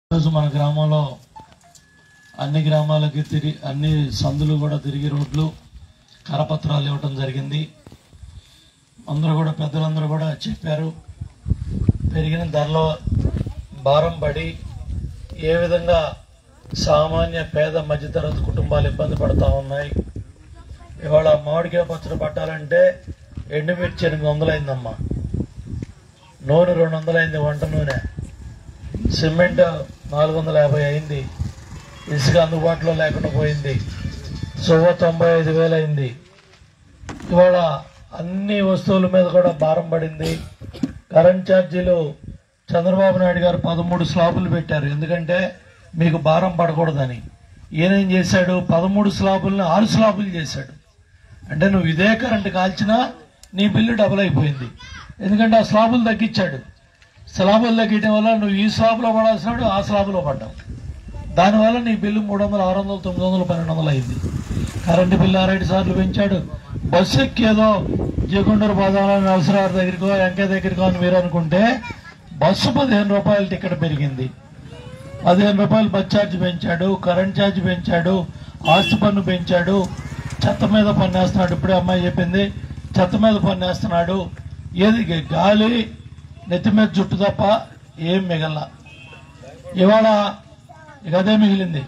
రోజు మన గ్రామంలో అన్ని గ్రామాలకి అన్ని సందులు కూడా తిరిగి రోడ్లు కరపత్రాలు ఇవ్వడం జరిగింది. అందరూ కూడా పెద్దలందరూ కూడా చెప్పారు. పెరిగిన ధరలో భారం పడి ఏ విధంగా సామాన్య పేద మధ్యతరగతి కుటుంబాలు ఇబ్బంది పడతా ఉన్నాయి. ఇవాళ మామిడికాయ పచ్చడి పట్టాలంటే ఎండుమిర్చి 800 అయిందమ్మా, నూనె 200 అయింది, వంట నూనె, సిమెంట్ 450 అయింది, ఇసుక అందుబాటులో లేకుండా పోయింది, సువ్వ 95,000 అయింది. ఇవాళ అన్ని వస్తువుల మీద కూడా భారం పడింది. కరెంట్ ఛార్జీలు చంద్రబాబు నాయుడు గారు 13 స్లాబులు పెట్టారు, ఎందుకంటే మీకు భారం పడకూడదని. ఈయనేం చేశాడు, 13 స్లాబులను 6 స్లాబులు చేశాడు. అంటే నువ్వు ఇదే కరెంటు కాల్చినా నీ బిల్లు డబుల్ అయిపోయింది, ఎందుకంటే ఆ స్లాబులు తగ్గించాడు. స్లాబులు తగ్గించడం వల్ల నువ్వు ఈ స్లాబ్లో పడాల్సినాడు ఆ స్లాబ్లో పడ్డావు. దానివల్ల నీ బిల్లు 300, 600, 900, 1200 అయింది. కరెంటు బిల్లు 6 సార్లు పెంచాడు. బస్సు ఎక్కేదో జీకొండూరు బాదాల నరసరావు దగ్గరికో వెంకయ్య దగ్గరికో అని మీరు అనుకుంటే బస్సు 15 రూపాయల టికెట్ పెరిగింది. 15 రూపాయలు బస్ ఛార్జ్ పెంచాడు, కరెంట్ ఛార్జ్ పెంచాడు, ఆస్తి పన్ను పెంచాడు, చెత్త మీద పన్నేస్తున్నాడు. ఇప్పుడే అమ్మాయి చెప్పింది, చెత్త మీద పన్నేస్తున్నాడు. ఏది గాలి నెత్తి మీద జుట్టు తప్ప ఏం మిగల. ఇవాళ ఇక అదే మిగిలింది.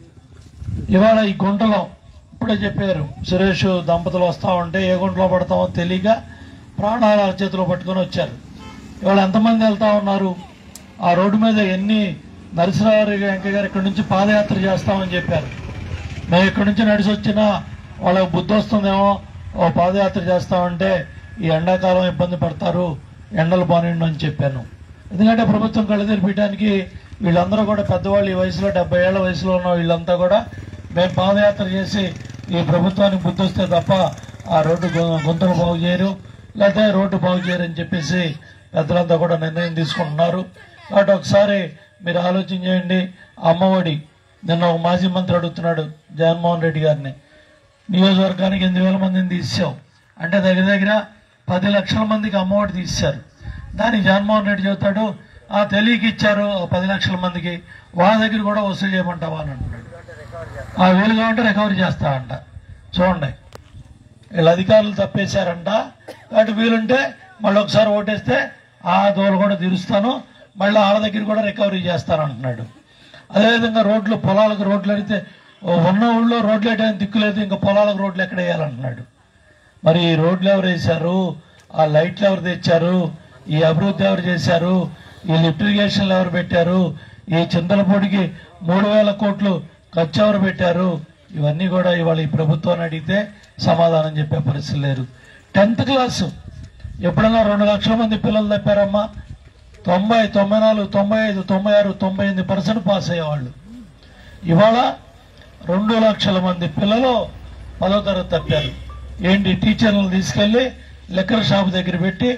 ఇవాళ ఈ గుంటలో ఇప్పుడే చెప్పారు, సురేష్ దంపతులు వస్తా ఉంటే ఏ గుంటలో పడతామో తెలియక ప్రాణాల చేతిలో పట్టుకొని వచ్చారు. ఇవాళ ఎంతమంది వెళ్తా ఉన్నారు ఆ రోడ్డు మీద? ఎన్ని నరసరావు వెంకయ్య గారు ఇక్కడి నుంచి పాదయాత్ర చేస్తామని చెప్పారు. మేము ఇక్కడి నుంచి నడిచి వచ్చినా వాళ్ళకి బుద్ధి వస్తుందేమో, ఓ పాదయాత్ర చేస్తామంటే ఈ ఎండాకాలం ఇబ్బంది పడతారు, ఎండలు బానిండు అని చెప్పాను. ఎందుకంటే ప్రభుత్వం కళ్ళు తెరిపించడానికి వీళ్ళందరూ కూడా పెద్దవాళ్ళు, ఈ వయసులో 70 ఏళ్ల వయసులో ఉన్న వీళ్ళంతా కూడా మేము పాదయాత్ర చేసి ఈ ప్రభుత్వానికి బుద్ధి వస్తే తప్ప ఆ రోడ్డు గుంతలు బాగు చేయరు, లేకపోతే రోడ్డు బాగు చేయరు అని చెప్పేసి పెద్దలంతా కూడా నిర్ణయం తీసుకుంటున్నారు. కాబట్టి ఒకసారి మీరు ఆలోచన చేయండి. అమ్మఒడి నిన్న ఒక మాజీ మంత్రి అడుగుతున్నాడు జగన్మోహన్ రెడ్డి గారిని, నియోజకవర్గానికి 8,000 మందిని తీసావు అంటే దగ్గర దగ్గర 10 లక్షల మందికి అమ్మఒడి తీశారు. దానికి జగన్మోహన్ రెడ్డి చెబుతాడు, తెలియక ఇచ్చారు 10 లక్షల మందికి, వాళ్ళ దగ్గర కూడా వసూలు చేయమంటావా అని అంటున్నాడు. ఆ వీలుగా ఉంటే రికవరీ చేస్తామంట. చూడండి, వీళ్ళ అధికారులు తప్పేశారంట. కాబట్టి వీలుంటే మళ్ళీ ఒకసారి ఓటేస్తే ఆ దోలు కూడా తీరుస్తాను, మళ్ళీ వాళ్ళ దగ్గర కూడా రికవరీ చేస్తాను అంటున్నాడు. అదేవిధంగా రోడ్లు, పొలాలకు రోడ్లు అడిగితే ఉన్న ఊళ్ళో రోడ్లు వేయడానికి దిక్కులేదు, ఇంకా పొలాలకు రోడ్లు ఎక్కడ వేయాలంటున్నాడు. మరి ఈ రోడ్లు ఎవరు వేశారు, ఆ లైట్లు ఎవరు తెచ్చారు, ఈ అభివృద్ధి ఎవరు చేశారు, ఈ లిఫ్ట్ ఇరిగేషన్లు ఎవరు పెట్టారు, ఈ చింతలపూడికి 3,000 కోట్లు ఖర్చు ఎవరు పెట్టారు, ఇవన్నీ కూడా ఇవాళ ఈ ప్రభుత్వాన్ని అడిగితే సమాధానం చెప్పే పరిస్థితి లేరు. 10th క్లాసు ఎప్పుడన్నా 2 లక్షల మంది పిల్లలు తప్పారమ్మా. 90, 94, 95, 96, 98% పాస్ అయ్యేవాళ్ళు. ఇవాళ 2 లక్షల మంది పిల్లలు 10వ తరగతి తప్పారు. ఏంటి, టీచర్లను తీసుకెళ్లి లిక్కర్ షాప్ దగ్గర పెట్టి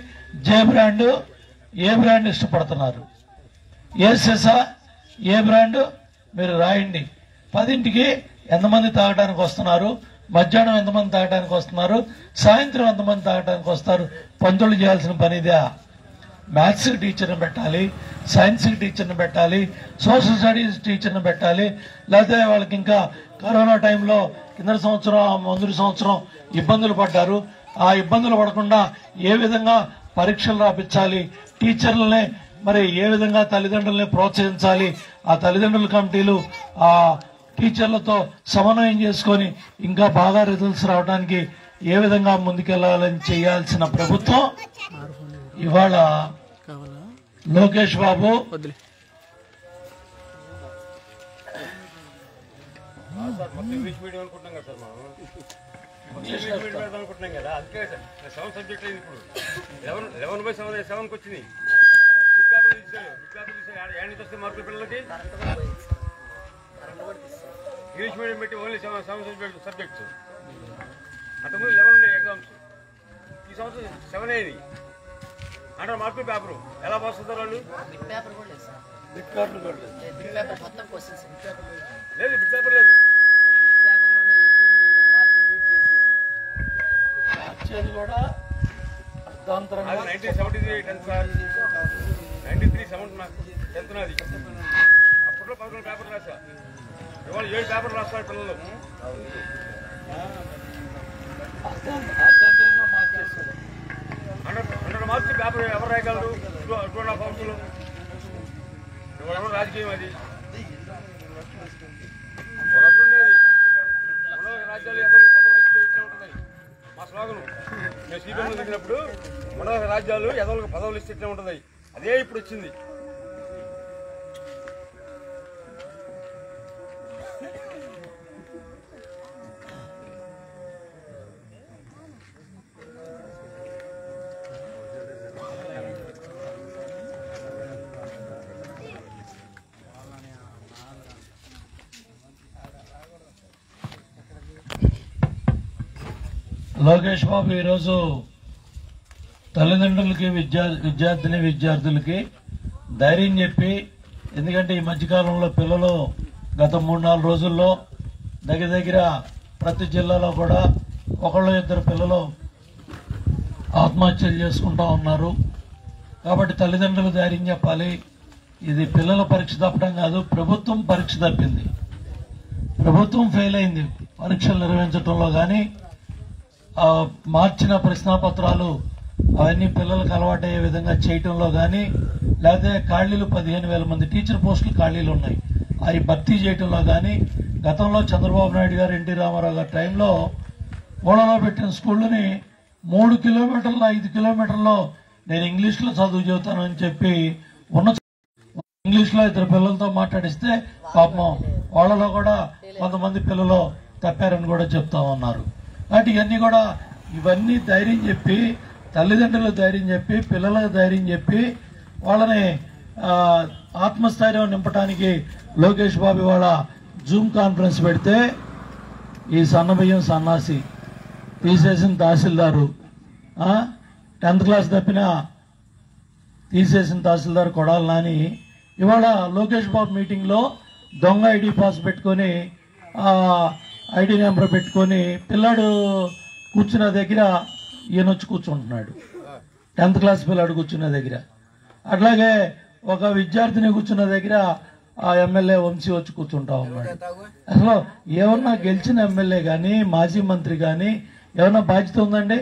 ఏ బ్రాండ్ ఇష్టపడుతున్నారు, ఏసెసా ఏ బ్రాండ్ మీరు రాయండి. 10ంటికి ఎంతమంది తాగడానికి వస్తున్నారు, మధ్యాహ్నం ఎంతమంది తాగడానికి వస్తున్నారు, సాయంత్రం ఎంతమంది తాగడానికి వస్తారు, పంతులు చేయాల్సిన పనిదా? మ్యాథ్స్కి టీచర్ని పెట్టాలి, సైన్స్కి టీచర్ని పెట్టాలి, సోషల్ స్టడీస్ టీచర్ని పెట్టాలి. లేకపోతే వాళ్ళకి ఇంకా కరోనా టైంలో కింద సంవత్సరం ముందు సంవత్సరం ఇబ్బందులు పడ్డారు, ఆ ఇబ్బందులు పడకుండా ఏ విధంగా పరీక్షలు రాపించాలి, టీచర్లనే మరి ఏ విధంగా తల్లిదండ్రులని ప్రోత్సహించాలి, ఆ తల్లిదండ్రుల కమిటీలు ఆ టీచర్లతో సమన్వయం చేసుకొని ఇంకా బాగా రిజల్ట్స్ రావడానికి ఏ విధంగా ముందుకెళ్లాలని చేయాల్సిన ప్రభుత్వం ఇవాళ లోకేష్ బాబు ఇంగ్లీష్ మీడియం అనుకుంటున్నాం కదా సార్, మనం ఇంగ్లీష్ మీడియం అనుకుంటున్నాం కదా, అందుకే 7 సబ్జెక్ట్ అయింది. ఇప్పుడు 11/7 వచ్చింది. బిట్ పేపర్ తీసాడు, ఏడు నుంచి వస్తే మార్కులు పిల్లలకి ఇంగ్లీష్ మీడియం పెట్టి ఓన్లీ 7 సబ్జెక్ట్స్. అంతకుముందు 11 ఉండే ఎగ్జామ్స్, ఈ సంవత్సరం 7 అయింది. 100 మార్కులు పేపరు ఎలా పాస్ అవుతారు వాళ్ళు? లేదు, బిట్ పేపర్ లేదు. కూడా 1973 10th సార్, 93 7 10th నాది. నిరాశ. ఇవాళ 7 పేపర్లు రాస్తారు పిల్లలు. హండ్రెడ్ మార్క్స్ పేపర్ ఎవరు రాయగలరు? 2.5 అవర్స్లో. ఇవాళ ఎవరు రాజకీయం అది ఒకప్పుడు ఉండేది. మనో రాజ్యాలు ఎదో పదవులు ఇస్తే ఇట్లా ఉంటుంది మా స్లోగను. మేము సీపీఎంలో దిగినప్పుడు మనో రాజ్యాలు ఎదో పదవులు ఇస్తే ఇట్లా ఉంటుంది. అదే ఇప్పుడు వచ్చింది. లోకేష్ బాబు ఈరోజు తల్లిదండ్రులకి విద్యార్థులకి ధైర్యం చెప్పి, ఎందుకంటే ఈ మధ్యకాలంలో పిల్లలు గత 3-4 రోజుల్లో దగ్గర ప్రతి జిల్లాలో కూడా 1-2 పిల్లలు ఆత్మహత్యలు చేసుకుంటా ఉన్నారు. కాబట్టి తల్లిదండ్రులు ధైర్యం చెప్పాలి. ఇది పిల్లల పరీక్ష తప్పడం కాదు, ప్రభుత్వం పరీక్ష తప్పింది. ప్రభుత్వం ఫెయిల్ అయింది పరీక్షలు నిర్వహించడంలో. కానీ మార్చిన ప్రశ్నాపత్రాలు అవన్నీ పిల్లలకు అలవాటయ్యే విధంగా చేయటంలో కానీ, లేకపోతే ఖాళీలు 15,000 మంది టీచర్ పోస్టులు ఖాళీలు ఉన్నాయి, అవి భర్తీ చేయటంలో కానీ, గతంలో చంద్రబాబు నాయుడు గారు, ఎన్టీ రామారావు గారి టైంలో మూలలో పెట్టిన స్కూళ్ళని 3 కిలోమీటర్లు 5 కిలోమీటర్లో నేను ఇంగ్లీష్లో చదువు చెబుతాను అని చెప్పి ఇంగ్లీష్లో 2 పిల్లలతో మాట్లాడిస్తే పాపం వాళ్ళలో కూడా కొంతమంది పిల్లలు తప్పారని కూడా చెప్తా ఉన్నారు. కాబట్టి ఇవన్నీ ధైర్యం చెప్పి, తల్లిదండ్రులకు ధైర్యం చెప్పి, పిల్లలకు ధైర్యం చెప్పి, వాళ్ళని ఆత్మస్థైర్యం నింపడానికి లోకేష్ బాబు వాళ్ళ జూమ్ కాన్ఫరెన్స్ పెడితే ఈ సన్నబియ్యం సన్నాసి తీసేసిన తహసీల్దారు, 10th క్లాస్ తప్పిన తీసేసిన తహసీల్దార్ కొడాలి నాని ఇవాళ లోకేష్ బాబు మీటింగ్లో దొంగ ఐడి పాస్ పెట్టుకొని, ఐడి నెంబర్ పెట్టుకొని పిల్లాడు కూర్చున్న దగ్గర ఈయనొచ్చి కూర్చుంటున్నాడు. 10th క్లాస్ పిల్లాడు కూర్చున్న దగ్గర. అట్లాగే ఒక విద్యార్థిని కూర్చున్న దగ్గర ఆ ఎమ్మెల్యే వంశీ వచ్చి కూర్చుంటా ఉన్నాడు. అసలు ఏమన్నా గెలిచిన ఎమ్మెల్యే కానీ, మాజీ మంత్రి కానీ ఏమన్నా బాధ్యత ఉందండి?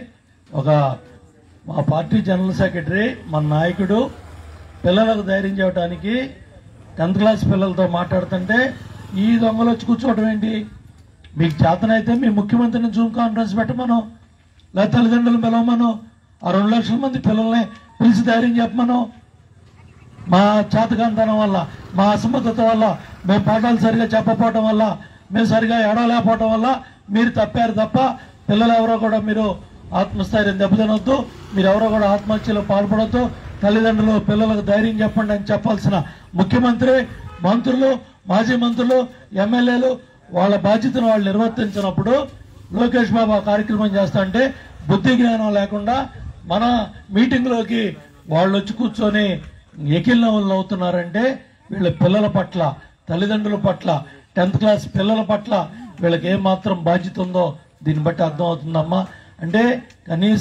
మా పార్టీ జనరల్ సెక్రటరీ, మన నాయకుడు పిల్లలకు ధైర్యం చేయడానికి 10th క్లాస్ పిల్లలతో మాట్లాడుతుంటే ఈ దొంగలు వచ్చి కూర్చోవడం ఏంటి? మీకు చేతనైతే మీ ముఖ్యమంత్రిని జూమ్ కాన్ఫరెన్స్ పెట్టమను, లేదా తల్లిదండ్రులు పిలవమను, ఆ 2 లక్షల మంది పిల్లల్ని పిలిచి ధైర్యం చెప్పమను. మా చేతకాంతనం వల్ల, మా అసమర్థత వల్ల, మేము పాఠాలు సరిగా చెప్పకపోవటం వల్ల, మేము సరిగా ఏడవలేకపోవటం వల్ల మీరు తప్పారు తప్ప పిల్లలు ఎవరో కూడా మీరు ఆత్మస్థైర్యం దెబ్బతినొద్దు, మీరెవరో కూడా ఆత్మహత్యలో పాల్పడొద్దు, తల్లిదండ్రులు పిల్లలకు ధైర్యం చెప్పండి అని చెప్పాల్సిన ముఖ్యమంత్రి, మంత్రులు, మాజీ మంత్రులు, ఎమ్మెల్యేలు వాళ్ళ బాధ్యతను వాళ్ళు నిర్వర్తించినప్పుడు లోకేష్ బాబు ఆ కార్యక్రమం చేస్తా అంటే బుద్ధి జ్ఞానం లేకుండా మన మీటింగ్లోకి వాళ్ళు వచ్చి కూర్చొని ఎకిల్నవులు అవుతున్నారంటే వీళ్ళ పిల్లల పట్ల, తల్లిదండ్రుల పట్ల, 10th క్లాస్ పిల్లల పట్ల వీళ్ళకి ఏమాత్రం బాధ్యత ఉందో దీన్ని బట్టి అర్థం అవుతుందమ్మా. అంటే కనీస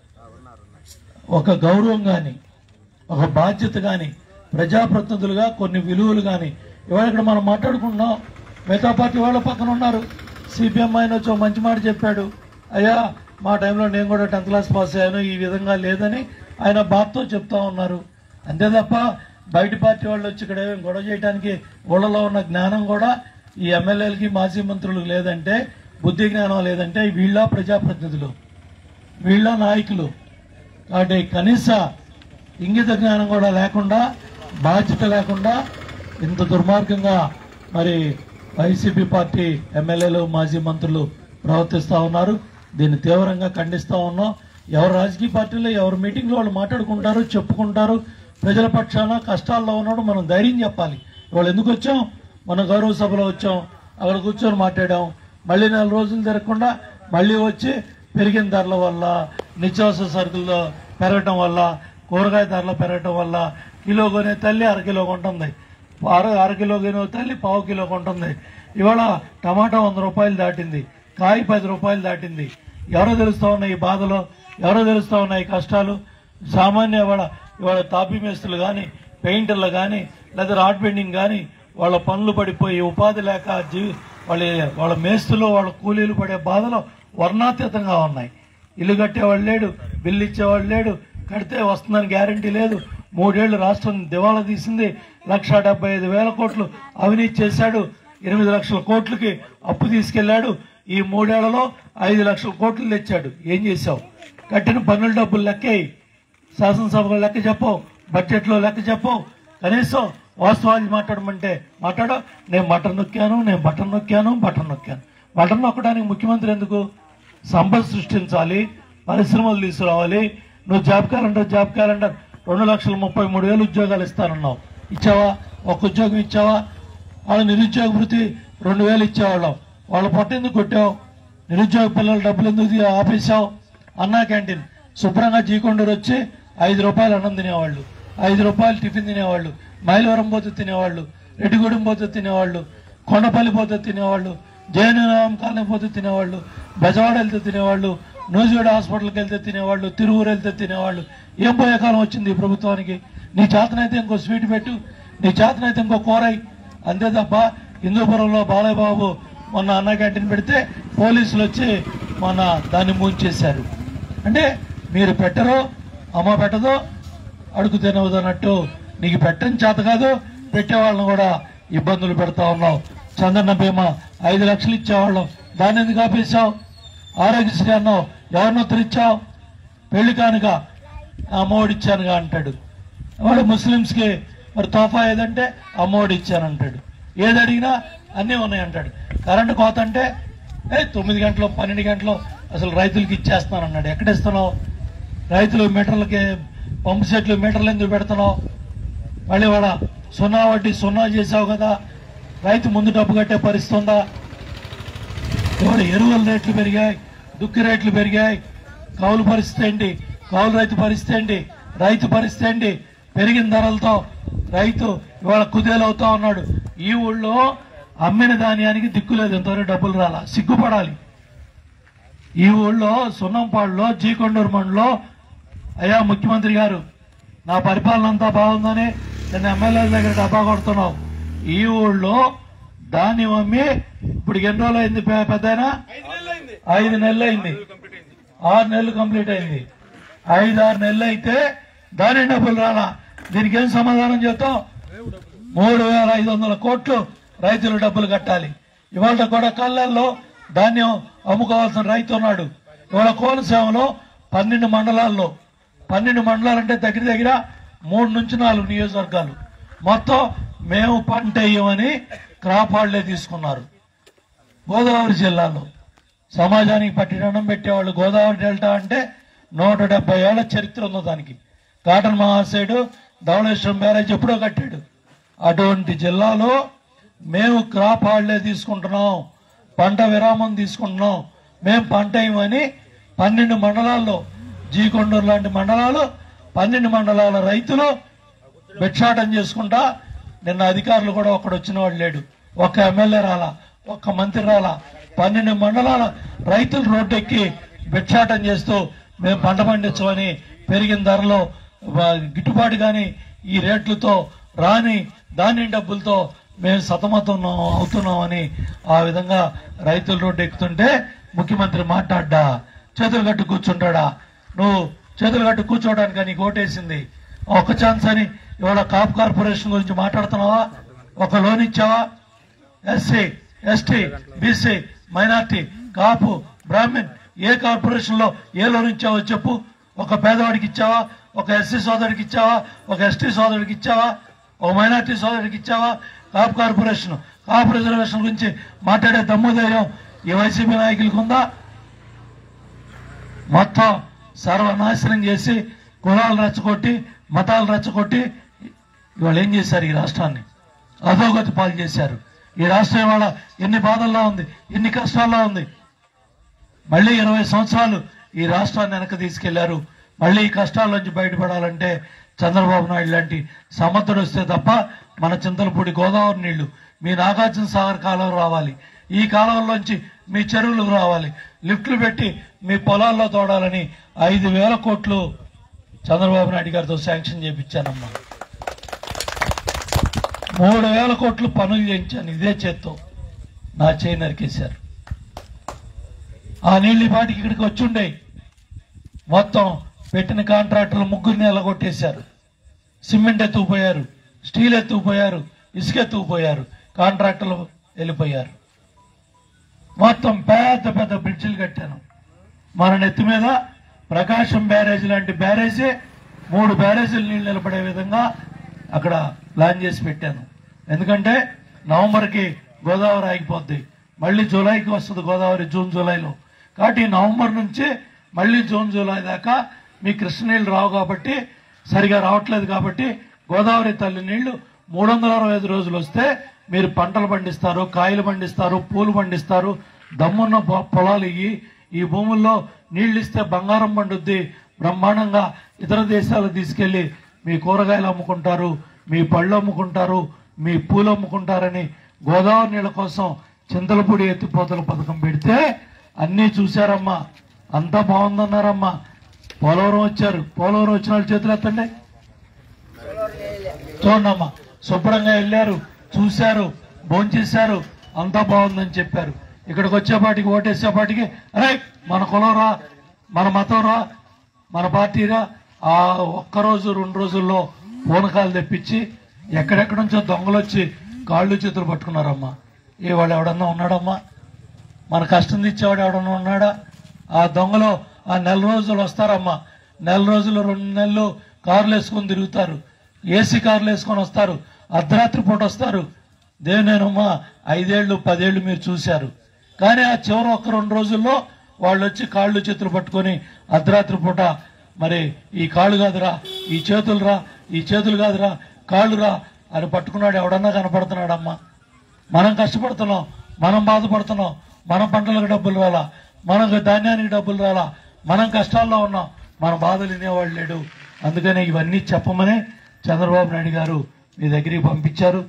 ఒక గౌరవం కానీ, ఒక బాధ్యత కానీ, ప్రజాప్రతినిధులుగా కొన్ని విలువలు కానీ ఇవాళ ఇక్కడ మనం మాట్లాడుకుంటున్నాం. మిగతా పార్టీ వాళ్ళ పక్కన ఉన్నారు. సిపిఎం ఆయన వచ్చి మంచి మాట చెప్పాడు, అయ్యా మా టైంలో నేను కూడా 10th క్లాస్ పాస్ అయ్యాను, ఈ విధంగా లేదని ఆయన బాధతో చెప్తా ఉన్నారు. అంతే తప్ప బయట పార్టీ వాళ్ళు వచ్చి ఇక్కడ గొడవ చేయడానికి ఊళ్ళలో ఉన్న జ్ఞానం కూడా ఈ ఎమ్మెల్యేలకి, మాజీ మంత్రులకు లేదంటే, బుద్ధి జ్ఞానం లేదంటే వీళ్ళ ప్రజాప్రతినిధులు, వీళ్ళ నాయకులు. కాబట్టి కనీస ఇంగిత జ్ఞానం కూడా లేకుండా, బాధ్యత లేకుండా ఇంత దుర్మార్గంగా మరి వైసీపీ పార్టీ ఎమ్మెల్యేలు, మాజీ మంత్రులు ప్రవర్తిస్తూ ఉన్నారు. దీన్ని తీవ్రంగా ఖండిస్తూ ఉన్నాం. ఎవరు రాజకీయ పార్టీలో ఎవరు మీటింగ్లో వాళ్ళు మాట్లాడుకుంటారు, చెప్పుకుంటారు. ప్రజల పక్షాన కష్టాల్లో ఉన్నాడు మనం ధైర్యం చెప్పాలి. వాళ్ళు ఎందుకు వచ్చాం? మన గౌరవ సభలో వచ్చాం, అక్కడ కూర్చొని మాట్లాడాం. మళ్ళీ 4 రోజులు తిరగకుండా మళ్ళీ వచ్చి పెరిగిన ధరల వల్ల, నిత్యావసర సరుకుల్లో పెరగటం వల్ల, కూరగాయ ధరలు పెరగటం వల్ల కిలో కొనే తల్లి 1/2 కిలో కొంటుంది, 1/2 కిలో కొనే తల్లి 1/4 కిలో కొంటుంది. ఇవాళ టమాటా 100 రూపాయలు దాటింది, కాయ 10 రూపాయలు దాటింది. ఎవరో తెలుస్తా ఉన్నాయి ఈ బాధలు, ఎవరో తెలుస్తా ఉన్నాయి కష్టాలు. సామాన్య ఇవాళ తాపీ మేస్త్రులు కానీ, పెయింటర్లు కానీ, లేదా రాడ్ బెండింగ్ కానీ వాళ్ళ పనులు పడిపోయి ఉపాధి లేక వాళ్ళ మేస్తులు వాళ్ళ కూలీలు పడే బాధలు వర్ణాతీతంగా ఉన్నాయి. ఇల్లు కట్టేవాళ్ళు లేడు, బిల్లు ఇచ్చేవాళ్ళు లేడు, కడితే వస్తుందని గ్యారంటీ లేదు. 3 ఏళ్లు రాష్ట్రం దివాళా తీసింది. 1,75,000 కోట్లు అవినీతి చేశాడు. 8 లక్షల కోట్లకి అప్పు తీసుకెళ్లాడు. ఈ 3 ఏళ్లలో 5 లక్షల కోట్లు తెచ్చాడు. ఏం చేశావు? కట్టిన పన్నుల డబ్బులు లెక్కేయి. శాసనసభలో లెక్క చెప్పవు, బడ్జెట్ లో లెక్క చెప్పవు. కనీసం వాస్తవాలు మాట్లాడమంటే మాట్లాడ. నేను బటన్ నొక్కాను. బటన్ నొక్కడానికి ముఖ్యమంత్రి ఎందుకు? సంపద సృష్టించాలి, పరిశ్రమలు తీసుకురావాలి. నువ్వు జాబ్ క్యాలెండర్ 2,33,000 ఉద్యోగాలు ఇస్తానన్నావు. ఇచ్చావా? ఒక ఉద్యోగం ఇచ్చావా? వాళ్ళ నిరుద్యోగ వృత్తి 2,000 ఇచ్చేవాళ్ళం. వాళ్ళ పొట్ట ఎందుకు కొట్టావు? నిరుద్యోగ పిల్లల డబ్బులు ఎందుకు ఆపేశావు? అన్నా క్యాంటీన్ శుభ్రంగా జీకొండూరు వచ్చి 5 రూపాయలు అన్నం తినేవాళ్ళు, 5 రూపాయలు టిఫిన్ తినేవాళ్ళు, మైలవరం పోతే తినేవాళ్ళు, రెడ్డిగూడెం పోతే తినేవాళ్ళు, కొండపల్లి పోతే తినేవాళ్ళు, జయనగరం కాలనీ పోతే తినేవాళ్ళు, బెజవాడ వెళ్తే తినేవాళ్ళు, నూజివేడ హాస్పిటల్కి వెళ్తే తినేవాళ్ళు, తిరువురు వెళ్తే తినేవాళ్ళు. ఏం పోయే కాలం వచ్చింది ఈ ప్రభుత్వానికి? నీ చేతనైతే ఇంకో స్వీట్ పెట్టు, నీ చేతనైతే ఇంకో కూరై. అంతే తప్ప హిందూపురంలో బాలయ్య బాబు మొన్న అన్న క్యాంటీన్ పెడితే పోలీసులు వచ్చి మొన్న దాన్ని మూయించేశారు. అంటే మీరు పెట్టరు, అమ్మ పెట్టదు, అడుగు తినవదు అన్నట్టు. నీకు పెట్టని చేత కాదు, పెట్టేవాళ్ళని కూడా ఇబ్బందులు పెడతా ఉన్నావు. చంద్రన్న బీమా 5 లక్షలు ఇచ్చేవాళ్ళం, దాన్ని ఎందుకు ఆపేశావు? ఆరోగ్యశ్రీ అన్నావు, ఎవరినో తెరిచావు? పెళ్లి కానుక అమ్మఒడి ఇచ్చానుగా అంటాడు. వాడు ముస్లింస్ కి మరి తోఫా ఏదంటే అమ్మఒడి ఇచ్చానంటాడు. ఏది అడిగినా అన్నీ ఉన్నాయంటాడు. కరెంటు కోత అంటే 9 గంటలు 12 గంటలు అసలు రైతులకి ఇచ్చేస్తానన్నాడు. ఎక్కడిస్తున్నావు? రైతులు మీటర్లకి పంపు సెట్లు మీటర్లు ఎందుకు పెడుతున్నావు? మళ్ళీ వాడ 0 వడ్డీ 0 చేసావు కదా. రైతు ముందు డబ్బు కట్టే పరిస్థితి ఉందా? ఇవాళ ఎరువుల రేట్లు పెరిగాయి, దుక్కి రేట్లు పెరిగాయి. కౌలు పరిస్థితి ఏంటి? కౌలు రైతు పరిస్థితి ఏంటి? రైతు పరిస్థితి ఏంటి? పెరిగిన ధరలతో రైతు ఇవాళ కుదేలవుతా ఉన్నాడు. ఈ ఊళ్ళో అమ్మిన ధాన్యానికి దిక్కులేదు, ఎంతవరకు డబ్బులు రాలా. సిగ్గుపడాలి. ఈ ఊళ్ళో సున్నంపాడులో జీకొండూరు మండలో అయ్యా ముఖ్యమంత్రి గారు నా పరిపాలన అంతా బాగుందని నేను ఎమ్మెల్యేల దగ్గర డబ్బా కొడుతున్నావు. ఈ ఊళ్ళో ధాన్యం అమ్మి ఇప్పుడు ఎన్ని రోజులు అయింది? పెద్దయినా 5 నెలలు అయింది. 6 నెలలు కంప్లీట్ అయింది. 5-6 నెలలు అయితే ధాన్యం డబ్బులు రాలా. దీనికి ఏం సమాధానం చెప్తాం? 3,500 కోట్లు రైతులు డబ్బులు కట్టాలి. ఇవాళ కూడా కళ్ళల్లో ధాన్యం అమ్ముకోవాల్సిన రైతు ఉన్నాడు. ఇవాళ కోనసీమలో 12 మండలాల్లో 12 మండలాలంటే దగ్గర దగ్గర 3 నుంచి 4 నియోజకవర్గాలు మొత్తం మేము పంట వేయమని క్రాప్ హాలిడే తీసుకున్నారు. గోదావరి జిల్లాలో సమాజానికి పట్టినం పెట్టేవాళ్ళు. గోదావరి డెల్టా అంటే 170 ఏళ్ల చరిత్ర ఉంది దానికి. కాటన్ మహాశయుడు ధవళేశ్వరం బ్యారేజ్ ఎప్పుడో కట్టాడు. అటువంటి జిల్లాలో మేము క్రాప్ హాలిడే తీసుకుంటున్నాం, పంట విరామం తీసుకుంటున్నాం. మేము పంట వేయమని 12 మండలాల్లో, జీకొండూరు లాంటి మండలాలు 12 మండలాల రైతులు భిక్షాటం చేసుకుంటా. నిన్న అధికారులు కూడా ఒక్కడు వచ్చిన వాడు లేడు. ఒక్క ఎమ్మెల్యే రాలా, ఒక్క మంత్రి రాలా. 12 మండలాల రైతులు రోడ్డెక్కి భిక్షాటం చేస్తూ మేము పంట పండించమని పెరిగిన ధరలో గిట్టుబాటు గాని ఈ రేట్లతో రాని ధాన్యం డబ్బులతో మేము సతమతం అవుతున్నామని ఆ విధంగా రైతులు రోడ్డు ఎక్కుతుంటే ముఖ్యమంత్రి మాట్లాడ్డా? చేతులు కట్టు కూర్చుంటాడా? నువ్వు చేతులు కట్టు కూర్చోవడానికి నీకు ఓటేసింది ఒక్క ఛాన్స్ అని ఇవాళ కాప్ కార్పొరేషన్ గురించి మాట్లాడుతున్నావా? ఒక లోన్ ఇచ్చావా? SC, ST, BC, minority, Kapu, Brahman ఏ కార్పొరేషన్ లో ఏ లోన్ ఇచ్చావో చెప్పు. ఒక పేదవాడికి ఇచ్చావా? ఒక ఎస్సీ సోదరుడికి ఇచ్చావా? ఒక ఎస్టీ సోదరుడికి ఇచ్చావా? ఒక మైనార్టీ సోదరుడికి ఇచ్చావా? కాపు కార్పొరేషన్, కాపు రిజర్వేషన్ గురించి మాట్లాడే దమ్ము ధైర్యం ఈ వైసీపీ నాయకులకు ఉందా? మొత్తం సర్వనాశనం చేసి కులాలు రెచ్చగొట్టి మతాలు రెచ్చగొట్టి ఇవాళ ఏం చేశారు? ఈ రాష్ట్రాన్ని అధోగతి పాలు చేశారు. ఈ రాష్ట్రం ఇవాళ ఎన్ని బాధల్లో ఉంది, ఎన్ని కష్టాల్లో ఉంది. మళ్ళీ 20 సంవత్సరాలు ఈ రాష్ట్రాన్ని వెనక తీసుకెళ్లారు. మళ్ళీ ఈ కష్టాల నుంచి బయటపడాలంటే చంద్రబాబు నాయుడు లాంటి సమర్థుడు వస్తే తప్ప మన చింతలపూడి గోదావరి నీళ్లు మీ నాగార్జున సాగర్ కాలువ రావాలి. ఈ కాలువల్లోంచి మీ చెరువులకు రావాలి. లిఫ్ట్లు పెట్టి మీ పొలాల్లో తోడాలని 5,000 కోట్లు చంద్రబాబు నాయుడు గారితో శాంక్షన్ చేయించానమ్మా. 3,000 కోట్లు పనులు చేయించాను ఇదే చేత్తో, నా చేయి నరికేశారు. ఆ నీళ్ళు ఈ పాటికి ఇక్కడికి వచ్చుండే. మొత్తం పెట్టిన కాంట్రాక్టర్లు ముగ్గురిని ఎలగొట్టేశారు. సిమెంట్ ఎత్తుకుపోయారు, స్టీల్ ఎత్తుకుపోయారు, ఇసుక ఎత్తుకుపోయారు, కాంట్రాక్టర్లు వెళ్ళిపోయారు. మొత్తం పెద్ద పెద్ద బ్రిడ్జిలు కట్టాను. మన నెత్తి మీద ప్రకాశం బ్యారేజ్ లాంటి బ్యారేజీ 3 బ్యారేజీలు నీళ్లు నిలబడే విధంగా అక్కడ ప్లాన్ చేసి పెట్టాను. ఎందుకంటే నవంబర్కి గోదావరి ఆగిపోద్ది, మళ్ళీ జూలైకి వస్తుంది గోదావరి, జూన్ జూలైలో. కాబట్టి నవంబర్ నుంచి మళ్ళీ జూన్ జూలై దాకా మీ కృష్ణ నీళ్లు రావు కాబట్టి, సరిగా రావట్లేదు కాబట్టి గోదావరి తల్లి నీళ్లు 365 రోజులు వస్తే మీరు పంటలు పండిస్తారు, కాయలు పండిస్తారు, పూలు పండిస్తారు. దమ్మున్న పొలాలు ఈ భూముల్లో నీళ్లు ఇస్తే బంగారం పండుద్ది. బ్రహ్మాండంగా ఇతర దేశాలు తీసుకెళ్లి మీ కూరగాయలు అమ్ముకుంటారు, మీ పళ్ళు అమ్ముకుంటారు, మీ పూలు అమ్ముకుంటారని గోదావరి నీళ్ల కోసం చింతలపూడి ఎత్తిపోతల పథకం పెడితే అన్నీ చూశారమ్మా, అంతా బాగుందన్నారమ్మా. పోలవరం వచ్చారు, పోలవరం వచ్చిన వాళ్ళు చేతులు ఎత్తండి. చూడమ్మా, శుభ్రంగా వెళ్ళారు, చూశారు, భోంచేశారు, అంతా బాగుందని చెప్పారు. ఇక్కడికి వచ్చేపాటికి, ఓటేసేపాటికి అరే మన కులం రా, మన మతం రా, మన పార్టీ రా. ఆ ఒక్కరోజు 2 రోజుల్లో పూనకాలు తెప్పించి ఎక్కడెక్కడి నుంచో దొంగలు వచ్చి కాళ్ళు చేతులు పట్టుకున్నారమ్మా. వాడు ఎవడన్నా ఉన్నాడమ్మా? మన కష్టం తెచ్చేవాడు ఎవడన్నా ఉన్నాడా? ఆ దొంగలు ఆ 4 రోజులు వస్తారమ్మా. 4 రోజులు 2 నెలలు కార్లు వేసుకొని తిరుగుతారు, ఏసీ కార్లు వేసుకొని వస్తారు, అర్ధరాత్రి పూట వస్తారు. దేనేనమ్మా 5 ఏళ్ళు 10 ఏళ్ళు మీరు చూశారు. కానీ ఆ చివరి 1-2 రోజుల్లో వాళ్ళు వచ్చి కాళ్ళు చేతులు పట్టుకొని అర్ధరాత్రి పూట మరి ఈ కాళ్ళు కాదురా, ఈ చేతులు రా, ఈ చేతులు కాదురా, కాళ్ళు రా అని పట్టుకున్నాడు. ఎవడన్నా కనపడుతున్నాడమ్మా? మనం కష్టపడుతున్నాం, మనం బాధపడుతున్నాం, మన పంటలకు డబ్బులు రాలా, మనకు ధాన్యానికి డబ్బులు రాలా, మనం కష్టాల్లో ఉన్నాం, మన బాధలు వినేవాళ్ళు లేడు. అందుకని ఇవన్నీ చెప్పమని చంద్రబాబు నాయుడు గారు మీ దగ్గరికి పంపించారు.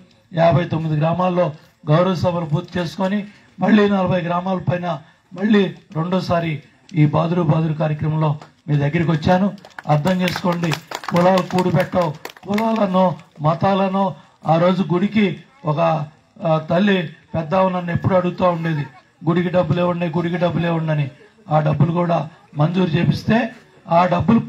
59 గ్రామాల్లో గౌరవ సభలు పూర్తి చేసుకొని మళ్ళీ 40 గ్రామాల పైన మళ్ళీ రెండోసారి ఈ బాదురు కార్యక్రమంలో మీ దగ్గరికి వచ్చాను. అర్థం చేసుకోండి, కులాలు కూడిపెట్టవు, కులాలను మతాలను. ఆ రోజు గుడికి ఒక తల్లి పెద్ద నన్ను ఎప్పుడు అడుగుతూ ఉండేది, గుడికి డబ్బులు ఇవ్వండి, గుడికి డబ్బులు ఇవ్వండి అని. ఆ డబ్బులు కూడా మంజూరు చేపిస్తే ఆ డబ్బులు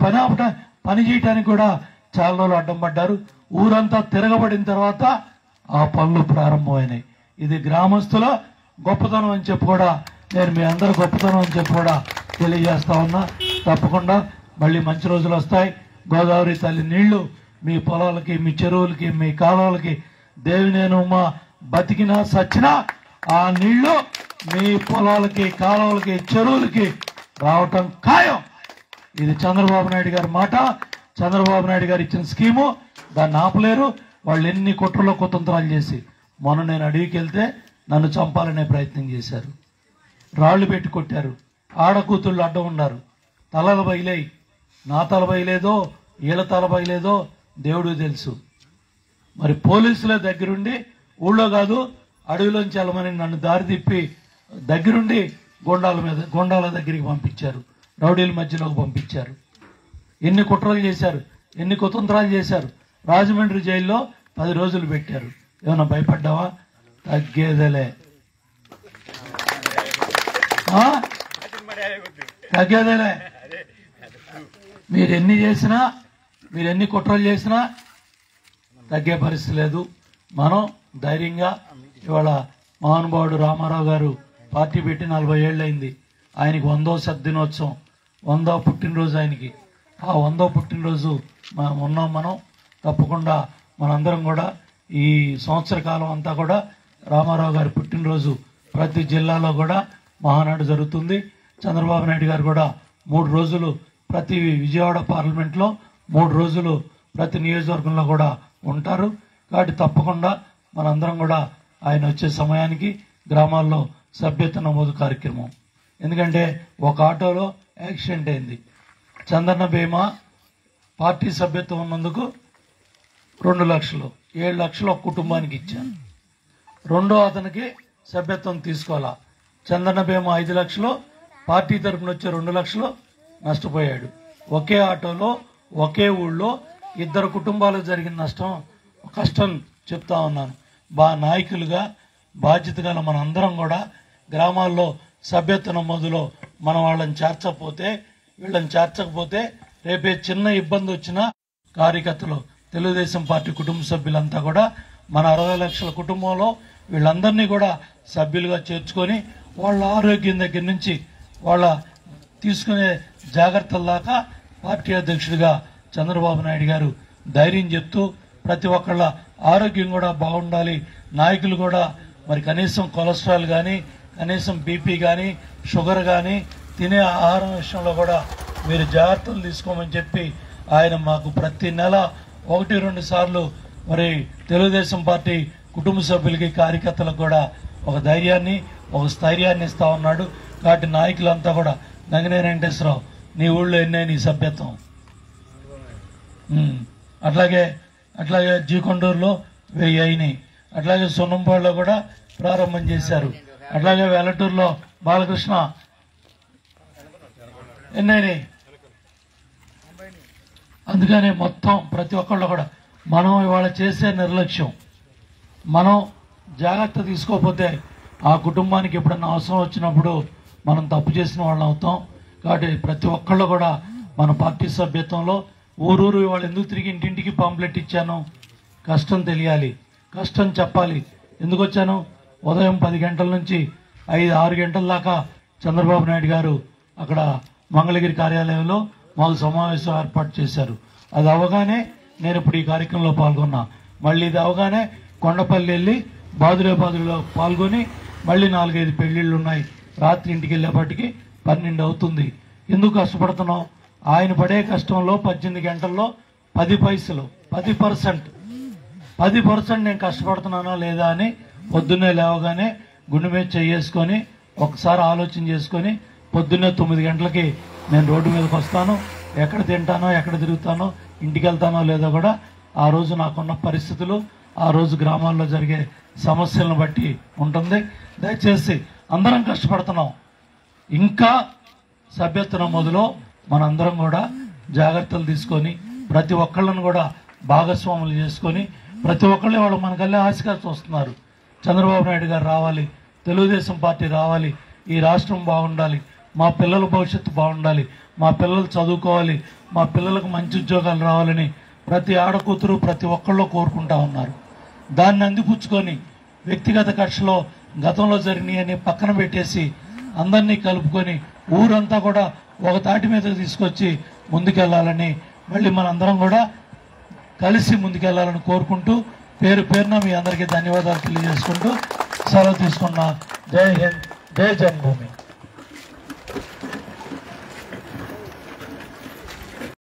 పని చేయడానికి కూడా చాలా రోజులు అడ్డం పడ్డారు. ఊరంతా తిరగబడిన తర్వాత ఆ పనులు ప్రారంభమైనాయి. ఇది గ్రామస్తుల గొప్పతనం అని చెప్పి కూడా నేను మీ అందరూ గొప్పతనం అని చెప్పి కూడా తెలియజేస్తా ఉన్నా. తప్పకుండా మళ్ళీ మంచి రోజులు వస్తాయి. గోదావరి తల్లి నీళ్లు మీ పొలాలకి, మీ చెరువులకి, మీ కాలువలకి దేవినేనమ్మా బతికినా సచ్చినా ఆ నీళ్లు మీ పొలాలకి, కాలువలకి, చెరువులకి రావటం ఖాయం. ఇది చంద్రబాబు నాయుడు గారి మాట, చంద్రబాబు నాయుడు గారు ఇచ్చిన స్కీము. దాన్ని ఆపలేరు. వాళ్ళు ఎన్ని కుట్రలో కుతంత్రాలు చేసి మొన్న నేను అడవికి వెళ్తే నన్ను చంపాలనే ప్రయత్నం చేశారు, రాళ్లు పెట్టి కొట్టారు, ఆడకూతుళ్ళు అడ్డం ఉన్నారు, తలలు బయలేయి. నా తల బయలేదో వీళ్ళ తల బయలేదో దేవుడు తెలుసు. మరి పోలీసుల దగ్గరుండి ఊళ్ళో కాదు అడవిలోంచి వెళ్ళమని నన్ను దారి తిప్పి దగ్గరుండి గొండాల దగ్గరికి పంపించారు, రౌడీల మధ్యలోకి పంపించారు. ఎన్ని కుట్రలు చేశారు, ఎన్ని కుతంత్రాలు చేశారు. రాజమండ్రి జైల్లో 10 రోజులు పెట్టారు. ఏమన్నా భయపడ్డావా? తగ్గేదేలే, తగ్గేదేలే. మీరు ఎన్ని చేసినా, మీరు ఎన్ని కుట్రలు చేసినా తగ్గే పరిస్థితి లేదు. మనం ధైర్యంగా ఇవాళ మహానుభావుడు రామారావు గారు పార్టీ పెట్టి 40 ఏళ్ళు అయింది. ఆయనకి 100వ దినోత్సవం, 100వ పుట్టినరోజు ఆయనకి. ఆ 100వ పుట్టినరోజు ఉన్నాం మనం. తప్పకుండా మనందరం కూడా ఈ సంవత్సర కాలం అంతా కూడా రామారావు గారి పుట్టినరోజు ప్రతి జిల్లాలో కూడా మహానాడు జరుగుతుంది. చంద్రబాబు నాయుడు గారు కూడా 3 రోజులు ప్రతి విజయవాడ పార్లమెంట్లో, 3 రోజులు ప్రతి నియోజకవర్గంలో కూడా ఉంటారు. కాబట్టి తప్పకుండా మనందరం కూడా ఆయన వచ్చే సమయానికి గ్రామాల్లో సభ్యత నమోదు కార్యక్రమం. ఎందుకంటే ఒక ఆటోలో యాక్సిడెంట్ అయింది. చంద్రన్న బీమా పార్టీ సభ్యత్వం ఉన్నందుకు 2 లక్షలు, 7 లక్షలు ఒక కుటుంబానికి ఇచ్చాను. రెండో అతనికి సభ్యత్వం తీసుకోవాలా. చంద్రన్న బీమా 5 లక్షలు, పార్టీ తరఫున వచ్చే 2 లక్షలు నష్టపోయాడు. ఒకే ఆటోలో ఒకే ఊళ్ళో 2 కుటుంబాలకు జరిగిన కష్టం చెప్తా ఉన్నాను. నాయకులుగా బాధ్యత గల మన అందరం కూడా గ్రామాల్లో సభ్యత్వ నమోదులో మనం వాళ్ళని వీళ్ళని చేర్చకపోతే రేపే చిన్న ఇబ్బంది వచ్చినా కార్యకర్తలు తెలుగుదేశం పార్టీ కుటుంబ సభ్యులంతా కూడా మన 60 లక్షల కుటుంబంలో వీళ్ళందరినీ కూడా సభ్యులుగా చేర్చుకొని వాళ్ళ ఆరోగ్యం దగ్గర నుంచి వాళ్ళ తీసుకునే జాగ్రత్తల దాకా పార్టీ అధ్యక్షుడిగా చంద్రబాబు నాయుడు గారు ధైర్యం చెప్తూ ప్రతి ఒక్కళ్ళ ఆరోగ్యం కూడా బాగుండాలి, నాయకులు కూడా మరి కనీసం కొలెస్ట్రాల్ కానీ కనీసం బీపీ కానీ షుగర్ కానీ తినే ఆహారం విషయంలో కూడా మీరు జాగ్రత్తలు తీసుకోమని చెప్పి ఆయన మాకు ప్రతి నెల 1-2 సార్లు మరి తెలుగుదేశం పార్టీ కుటుంబ సభ్యులకి కార్యకర్తలకు కూడా ఒక ధైర్యాన్ని ఒక స్థైర్యాన్ని ఇస్తా ఉన్నాడు. కాబట్టి నాయకులంతా కూడా నంగినేని వెంకటేశ్వరరావు నీ ఊళ్ళో ఎన్నే నీ సభ్యత్వం, అట్లాగే జీకొండూరులో 1000 అయినాయి, అట్లాగే సున్నంపాడులో కూడా ప్రారంభం చేశారు, అట్లాగే వెల్లటూరులో బాలకృష్ణ ఎన్నైనాయి. అందుకనే మొత్తం ప్రతి ఒక్కళ్ళు కూడా మనం ఇవాళ చేసే నిర్లక్ష్యం, మనం జాగ్రత్త తీసుకోకపోతే ఆ కుటుంబానికి ఎప్పుడన్నా అవసరం వచ్చినప్పుడు మనం తప్పు చేసిన వాళ్ళం అవుతాం. కాబట్టి ప్రతి ఒక్కళ్ళు కూడా మన పార్టీ సభ్యత్వంలో ఊరూరు ఇవాళ ఎందుకు తిరిగి ఇంటింటికి పాంప్లెట్ ఇచ్చాను, కష్టం తెలియాలి, కష్టం చెప్పాలి. ఎందుకు వచ్చాను, ఉదయం 10 గంటల నుంచి 5-6 గంటల దాకా చంద్రబాబు నాయుడు గారు అక్కడ మంగళగిరి కార్యాలయంలో మాకు సమావేశం ఏర్పాటు చేశారు. అది అవగానే నేను ఇప్పుడు ఈ కార్యక్రమంలో పాల్గొన్నా. మళ్ళీ ఇది అవగానే కొండపల్లి వెళ్ళి బాదులో పాల్గొని మళ్ళీ 4-5 పెళ్లిళ్ళు ఉన్నాయి. రాత్రి ఇంటికి వెళ్ళేపటికి 12 అవుతుంది. ఎందుకు కష్టపడుతున్నాం, ఆయన పడే కష్టంలో 18 గంటల్లో 10 పైసలు 10% నేను కష్టపడుతున్నానా లేదా అని పొద్దున్నే లేవగానే గుండె మీద చేసుకొని ఒకసారి ఆలోచన చేసుకొని పొద్దున్నే 9 గంటలకి నేను రోడ్డు మీదకి వస్తాను. ఎక్కడ తింటానో ఎక్కడ తిరుగుతానో ఇంటికి వెళ్తానో లేదో కూడా ఆ రోజు నాకున్న పరిస్థితులు ఆ రోజు గ్రామాల్లో జరిగే సమస్యలను బట్టి ఉంటుంది. దయచేసి అందరం కష్టపడుతున్నాం. ఇంకా సభ్యత్వ నమోదులో మనందరం కూడా జాగ్రత్తలు తీసుకొని ప్రతి ఒక్కళ్ళను కూడా భాగస్వాములు చేసుకొని ప్రతి ఒక్కళ్ళు వాళ్ళు మనకల్లే ఆశగా చూస్తున్నారు. చంద్రబాబు నాయుడు గారు రావాలి, తెలుగుదేశం పార్టీ రావాలి, ఈ రాష్ట్రం బాగుండాలి, మా పిల్లల భవిష్యత్తు బాగుండాలి, మా పిల్లలు చదువుకోవాలి, మా పిల్లలకు మంచి ఉద్యోగాలు రావాలని ప్రతి ఆడకూతురు ప్రతి ఒక్కళ్ళు కోరుకుంటా ఉన్నారు. దాన్ని అందిపుచ్చుకొని వ్యక్తిగత కక్షలో గతంలో జరిగినాయని పక్కన పెట్టేసి అందరినీ కలుపుకొని ఊరంతా కూడా ఒక తాటి మీదకి తీసుకొచ్చి ముందుకెళ్లాలని మళ్ళీ మనందరం కూడా కలిసి ముందుకెళ్లాలని కోరుకుంటూ పేరున మీ అందరికీ ధన్యవాదాలు తెలియజేసుకుంటూ సెలవు తీసుకున్నా. జై హింద్, జై జన్మభూమి.